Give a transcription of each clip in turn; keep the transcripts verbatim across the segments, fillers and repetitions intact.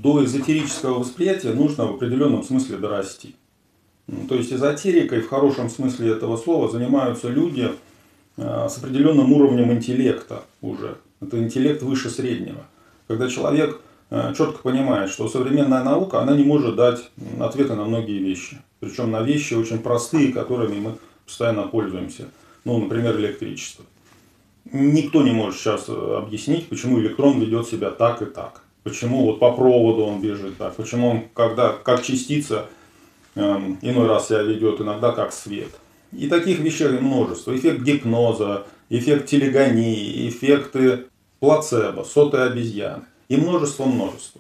до эзотерического восприятия нужно в определенном смысле дорасти. То есть эзотерикой в хорошем смысле этого слова занимаются люди с определенным уровнем интеллекта уже. Это интеллект выше среднего. Когда человек четко понимает, что современная наука, она не может дать ответы на многие вещи. Причем на вещи очень простые, которыми мы постоянно пользуемся. Ну, например, электричество. Никто не может сейчас объяснить, почему электрон ведет себя так и так. Почему вот по проводу он бежит так. Почему он, когда, как частица, иной раз себя ведет, иногда как свет. И таких вещей множество. Эффект гипноза, эффект телегонии, эффекты плацебо, сотые обезьяны. И множество-множество.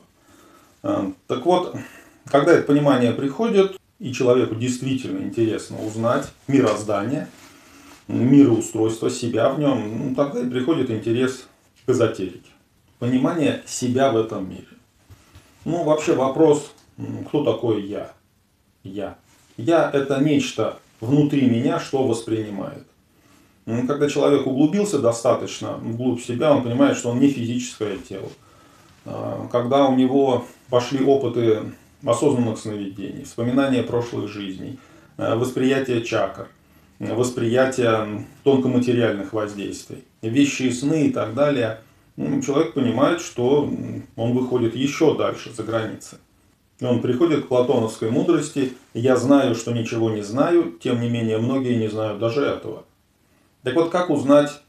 Так вот, когда это понимание приходит, и человеку действительно интересно узнать мироздание, мироустройство, себя в нем, ну, тогда и приходит интерес к эзотерике. Понимание себя в этом мире. Ну, вообще вопрос, кто такой я? Я. Я – это нечто внутри меня, что воспринимает. Когда человек углубился достаточно вглубь себя, он понимает, что он не физическое тело. Когда у него пошли опыты осознанных сновидений, вспоминания прошлых жизней, восприятие чакр, восприятие тонкоматериальных воздействий, вещи и сны и так далее, человек понимает, что он выходит еще дальше, за границы. И он приходит к платоновской мудрости: «Я знаю, что ничего не знаю, тем не менее многие не знают даже этого». Так вот, как узнать,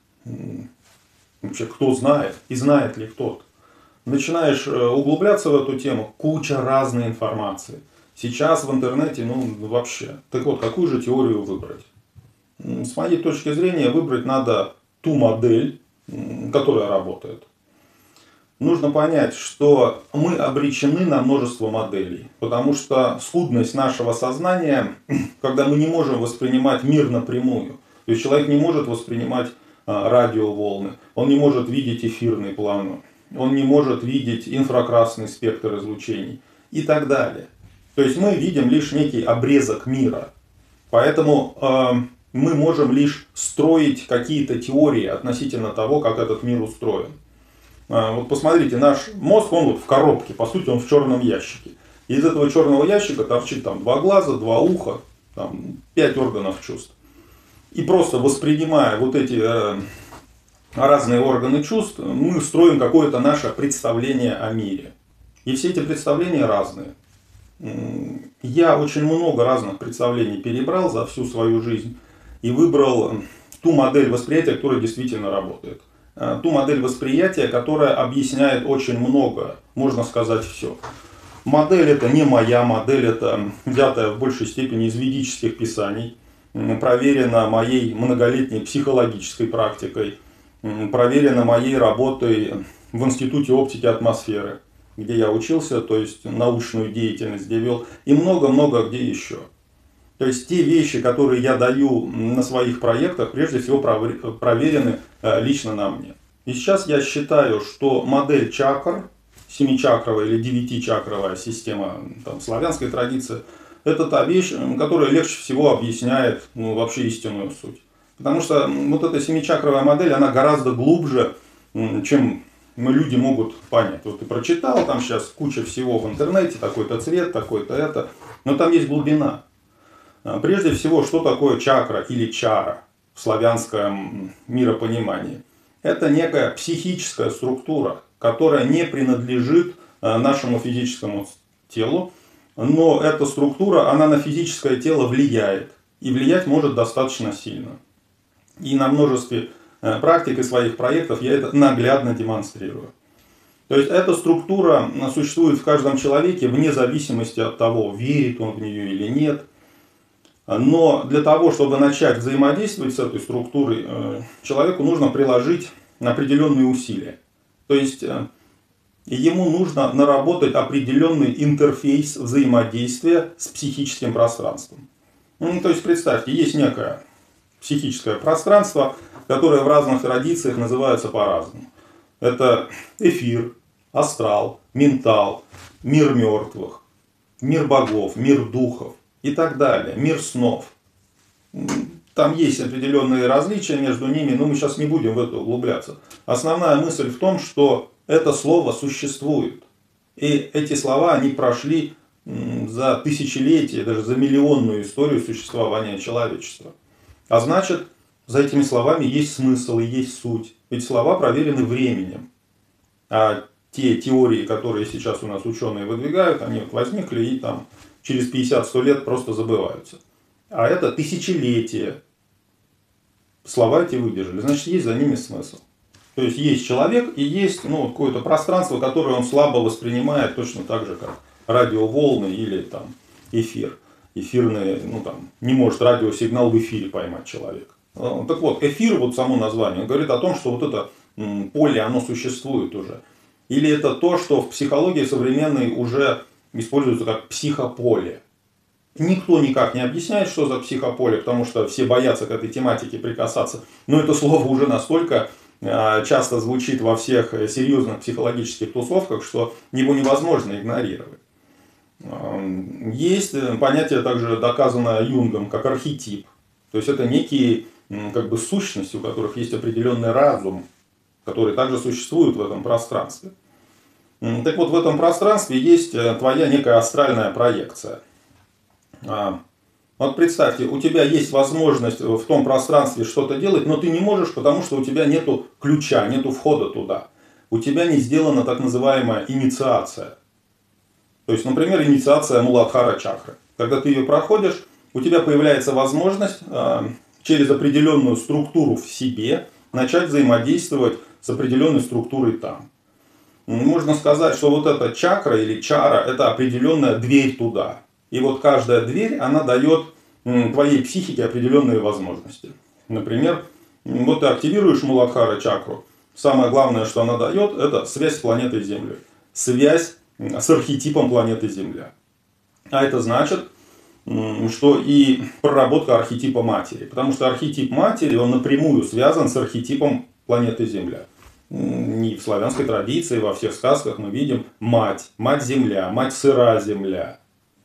вообще, кто знает и знает ли кто-то? Начинаешь углубляться в эту тему, куча разной информации. Сейчас в интернете, ну вообще. Так вот, какую же теорию выбрать? С моей точки зрения, выбрать надо ту модель, которая работает. Нужно понять, что мы обречены на множество моделей. Потому что скудность нашего сознания, когда мы не можем воспринимать мир напрямую. То есть человек не может воспринимать радиоволны, он не может видеть эфирный план, он не может видеть инфракрасный спектр излучений и так далее. То есть мы видим лишь некий обрезок мира. Поэтому э, мы можем лишь строить какие-то теории относительно того, как этот мир устроен. Э, вот посмотрите, наш мозг, он вот в коробке, по сути он в черном ящике. И из этого черного ящика торчит там два глаза, два уха, там, пять органов чувств. И просто воспринимая вот эти э, разные органы чувств, мы строим какое-то наше представление о мире. И все эти представления разные. Я очень много разных представлений перебрал за всю свою жизнь и выбрал ту модель восприятия, которая действительно работает. Ту модель восприятия, которая объясняет очень много, можно сказать, все. Модель это не моя модель, это взятая в большей степени из ведических писаний, проверена моей многолетней психологической практикой, проверена моей работой в Институте оптики атмосферы, где я учился, то есть научную деятельность где вел, и много-много где еще. То есть те вещи, которые я даю на своих проектах, прежде всего проверены лично на мне. И сейчас я считаю, что модель чакр, семичакровая или девятичакровая система там, славянской традиции, это та вещь, которая легче всего объясняет ну, вообще истинную суть. Потому что вот эта семичакровая модель, она гораздо глубже, чем мы люди могут понять. Вот ты прочитал, там сейчас куча всего в интернете, такой-то цвет, такой-то это, но там есть глубина. Прежде всего, что такое чакра или чара в славянском миропонимании? Это некая психическая структура, которая не принадлежит нашему физическому телу, но эта структура, она на физическое тело влияет. И влиять может достаточно сильно. И на множестве практик и своих проектов я это наглядно демонстрирую. То есть эта структура существует в каждом человеке вне зависимости от того, верит он в нее или нет. Но для того, чтобы начать взаимодействовать с этой структурой, человеку нужно приложить определенные усилия. То есть ему нужно наработать определенный интерфейс взаимодействия с психическим пространством. Ну, то есть представьте, есть некое психическое пространство, которое в разных традициях называется по-разному. Это эфир, астрал, ментал, мир мертвых, мир богов, мир духов и так далее, мир снов. Там есть определенные различия между ними, но мы сейчас не будем в это углубляться. Основная мысль в том, что это слово существует. И эти слова, они прошли за тысячелетия, даже за миллионную историю существования человечества. А значит, за этими словами есть смысл и есть суть. Ведь слова проверены временем. А те теории, которые сейчас у нас ученые выдвигают, они вот возникли и там через пятьдесят-сто лет просто забываются. А это тысячелетия. Слова эти выдержали. Значит, есть за ними смысл. То есть есть человек и есть ну, какое-то пространство, которое он слабо воспринимает, точно так же, как радиоволны или там, эфир. Эфирные, ну там, не может радиосигнал в эфире поймать человек. Так вот, эфир, вот само название, говорит о том, что вот это поле, оно существует уже. Или это то, что в психологии современной уже используется как психополе. Никто никак не объясняет, что за психополе, потому что все боятся к этой тематике прикасаться. Но это слово уже настолько часто звучит во всех серьезных психологических тусовках, что его невозможно игнорировать. Есть понятие, также доказанное Юнгом, как архетип. То есть это некие как бы, сущности, у которых есть определенный разум, который также существует в этом пространстве. Так вот, в этом пространстве есть твоя некая астральная проекция. Вот представьте, у тебя есть возможность в том пространстве что-то делать, но ты не можешь, потому что у тебя нету ключа, нету входа туда. У тебя не сделана так называемая инициация. То есть, например, инициация Муладхара чакры. Когда ты ее проходишь, у тебя появляется возможность через определенную структуру в себе начать взаимодействовать с определенной структурой там. Можно сказать, что вот эта чакра или чара – это определенная дверь туда. И вот каждая дверь, она дает твоей психике определенные возможности. Например, вот ты активируешь Муладхара чакру. Самое главное, что она дает, это связь с планетой Землей. Связь с архетипом планеты Земля. А это значит, что и проработка архетипа матери. Потому что архетип матери, он напрямую связан с архетипом планеты Земля. И в славянской традиции, во всех сказках мы видим мать, мать-земля, мать-сыра земля.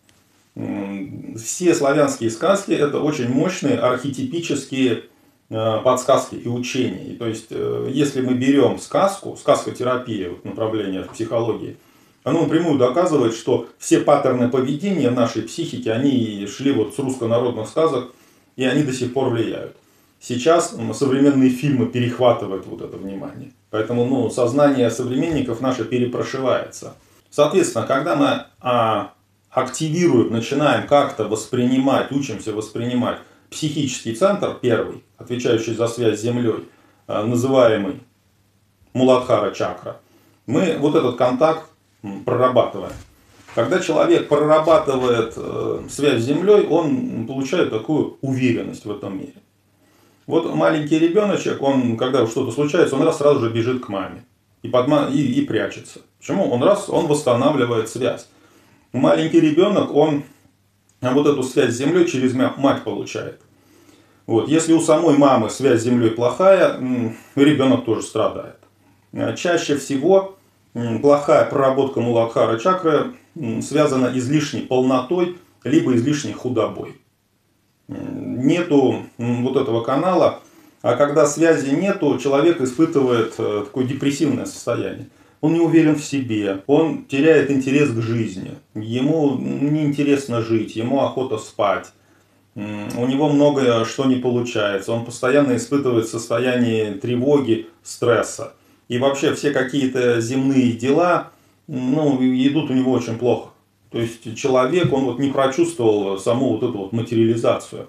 Все славянские сказки – это очень мощные архетипические подсказки и учения. И то есть, если мы берем сказку, сказкотерапия, вот направление в психологии, оно напрямую доказывает, что все паттерны поведения нашей психики, они шли вот с русско-народных сказок, и они до сих пор влияют. Сейчас современные фильмы перехватывают вот это внимание. Поэтому ну, сознание современников наше перепрошивается. Соответственно, когда мы а, активируем, начинаем как-то воспринимать, учимся воспринимать психический центр, первый, отвечающий за связь с Землей, а, называемый Муладхара чакра, мы вот этот контакт прорабатываем. Когда человек прорабатывает э, связь с Землей, он получает такую уверенность в этом мире. Вот маленький ребеночек, он, когда что-то случается, он раз сразу же бежит к маме и, подма... и, и прячется. Почему? Он раз, он восстанавливает связь. Маленький ребенок, он вот эту связь с Землей через мать получает. Вот. Если у самой мамы связь с Землей плохая, ребенок тоже страдает. Чаще всего плохая проработка Муладхара чакры связана излишней полнотой, либо излишней худобой. Нету вот этого канала, а когда связи нету, человек испытывает такое депрессивное состояние. Он не уверен в себе, он теряет интерес к жизни, ему неинтересно жить, ему охота спать, у него многое что не получается, он постоянно испытывает состояние тревоги, стресса. И вообще все какие-то земные дела ну, идут у него очень плохо. То есть человек, он вот не прочувствовал саму вот эту вот материализацию.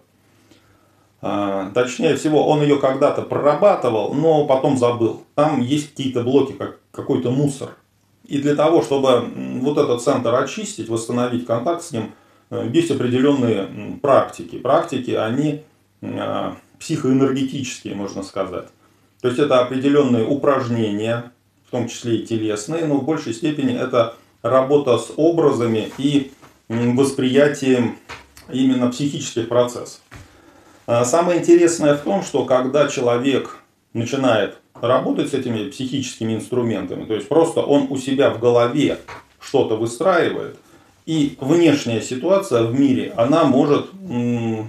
А, точнее всего, он ее когда-то прорабатывал, но потом забыл. Там есть какие-то блоки, как какой-то мусор. И для того, чтобы вот этот центр очистить, восстановить контакт с ним, есть определенные практики. Практики, они психоэнергетические, можно сказать. То есть это определенные упражнения, в том числе и телесные, но в большей степени это работа с образами и восприятием именно психических процессов. Самое интересное в том, что когда человек начинает работать с этими психическими инструментами, то есть просто он у себя в голове что-то выстраивает, и внешняя ситуация в мире, она может м-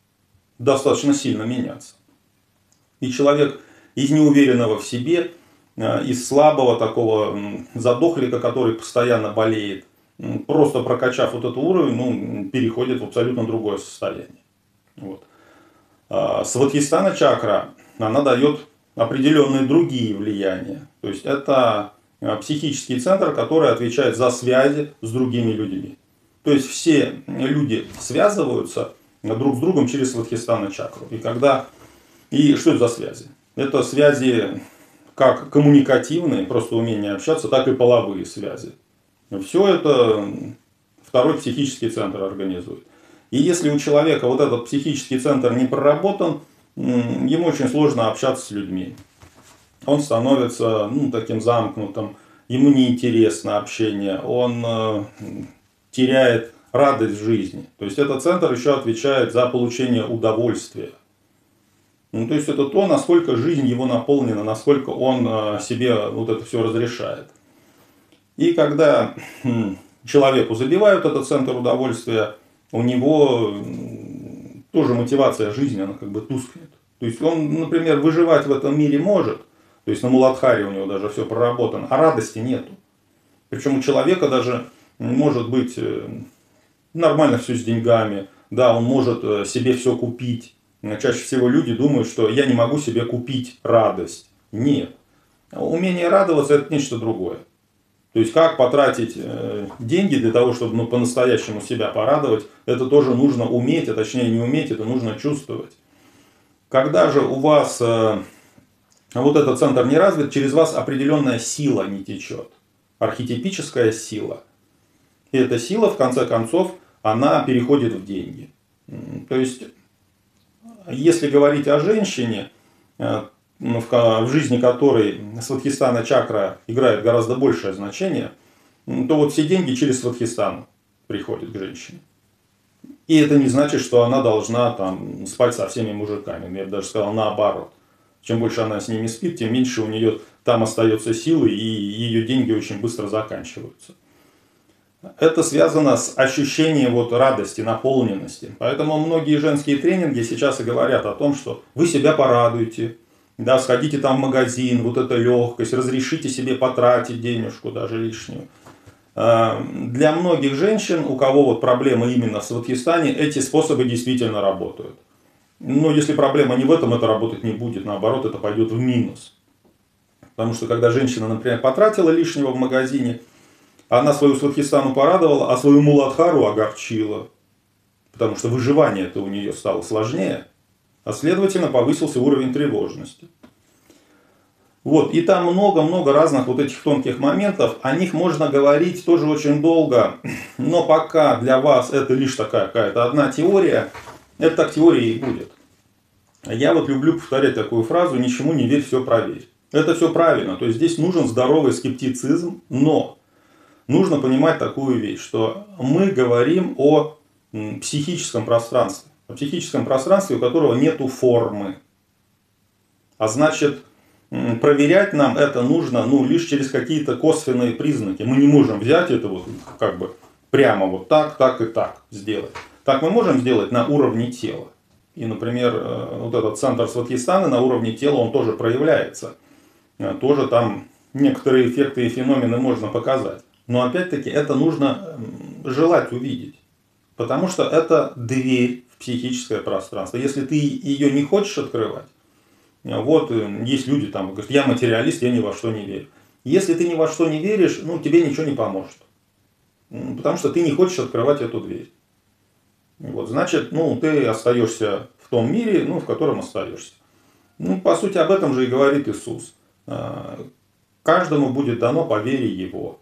достаточно сильно меняться. И человек из неуверенного в себе из слабого такого задохлика, который постоянно болеет, просто прокачав вот этот уровень, ну, переходит в абсолютно другое состояние. Вот. Свадхистхана чакра, она дает определенные другие влияния. То есть это психический центр, который отвечает за связи с другими людьми. То есть все люди связываются друг с другом через Свадхистхана чакру. И когда... И что это за связи? Это связи как коммуникативные, просто умение общаться, так и половые связи. Все это второй психический центр организует. И если у человека вот этот психический центр не проработан, ему очень сложно общаться с людьми. Он становится, ну, таким замкнутым, ему неинтересно общение, он э, теряет радость в жизни. То есть этот центр еще отвечает за получение удовольствия. Ну, то есть это то, насколько жизнь его наполнена, насколько он э, себе вот это все разрешает. И когда э, человеку забивают этот центр удовольствия, у него тоже мотивация жизни, она как бы тускнет. То есть он, например, выживать в этом мире может, то есть на Муладхаре у него даже все проработано, а радости нету. Причем у человека даже может быть нормально все с деньгами, да, он может себе все купить. Чаще всего люди думают, что я не могу себе купить радость. Нет. Умение радоваться – это нечто другое. То есть как потратить деньги для того, чтобы, ну, по-настоящему себя порадовать, это тоже нужно уметь, а точнее не уметь, это нужно чувствовать. Когда же у вас э, вот этот центр не развит, через вас определенная сила не течет. Архетипическая сила. И эта сила, в конце концов, она переходит в деньги. То есть, если говорить о женщине, э, в жизни которой Свадхистхана чакра играет гораздо большее значение, то вот все деньги через Свадхистхану приходят к женщине. И это не значит, что она должна там спать со всеми мужиками. Я бы даже сказал наоборот. Чем больше она с ними спит, тем меньше у нее там остается силы, и ее деньги очень быстро заканчиваются. Это связано с ощущением вот радости, наполненности. Поэтому многие женские тренинги сейчас и говорят о том, что вы себя порадуете. Да, сходите там в магазин, вот эта легкость, разрешите себе потратить денежку даже лишнюю. Для многих женщин, у кого вот проблемы именно в Свадхистхане, эти способы действительно работают. Но если проблема не в этом, это работать не будет, наоборот, это пойдет в минус. Потому что когда женщина, например, потратила лишнего в магазине, она свою Свадхистхану порадовала, а свою Муладхару огорчила. Потому что выживание-то у нее стало сложнее. А следовательно, повысился уровень тревожности. Вот, и там много-много разных вот этих тонких моментов. О них можно говорить тоже очень долго. Но пока для вас это лишь такая какая-то одна теория, это так теория и будет. Я вот люблю повторять такую фразу: ничему не верь, все проверь. Это все правильно. То есть здесь нужен здоровый скептицизм, но нужно понимать такую вещь, что мы говорим о психическом пространстве. В психическом пространстве, у которого нету формы. А значит, проверять нам это нужно, ну, лишь через какие-то косвенные признаки. Мы не можем взять это вот как бы прямо вот так, так и так сделать. Так мы можем сделать на уровне тела. И, например, вот этот центр Свадхистханы на уровне тела, он тоже проявляется. Тоже там некоторые эффекты и феномены можно показать. Но опять-таки это нужно желать увидеть. Потому что это дверь в психическое пространство. Если ты ее не хочешь открывать, вот есть люди там, говорят, я материалист, я ни во что не верю. Если ты ни во что не веришь, ну, тебе ничего не поможет. Потому что ты не хочешь открывать эту дверь. Вот, значит, ну, ты остаешься в том мире, ну, в котором остаешься. Ну, по сути, об этом же и говорит Иисус. Каждому будет дано по вере его.